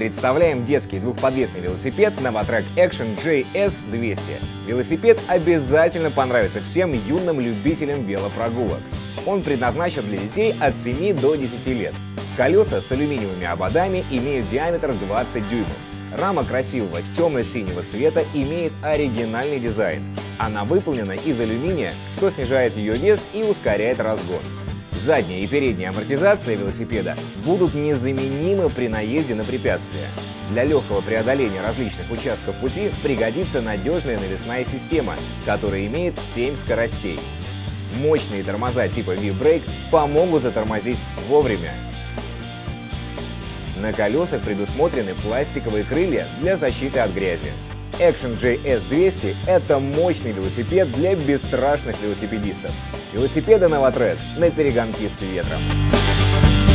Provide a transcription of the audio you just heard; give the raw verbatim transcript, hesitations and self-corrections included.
Представляем детский двухподвесный велосипед Novatrek Action джей эс двести. Велосипед обязательно понравится всем юным любителям велопрогулок. Он предназначен для детей от семи до десяти лет. Колеса с алюминиевыми ободами имеют диаметр двадцать дюймов. Рама красивого темно-синего цвета имеет оригинальный дизайн. Она выполнена из алюминия, что снижает ее вес и ускоряет разгон. Задняя и передняя амортизация велосипеда будут незаменимы при наезде на препятствия. Для легкого преодоления различных участков пути пригодится надежная навесная система, которая имеет семь скоростей. Мощные тормоза типа V-Brake помогут затормозить вовремя. На колесах предусмотрены пластиковые крылья для защиты от грязи. Action джей эс двести – это мощный велосипед для бесстрашных велосипедистов. Велосипеды Novatrek на перегонки с ветром.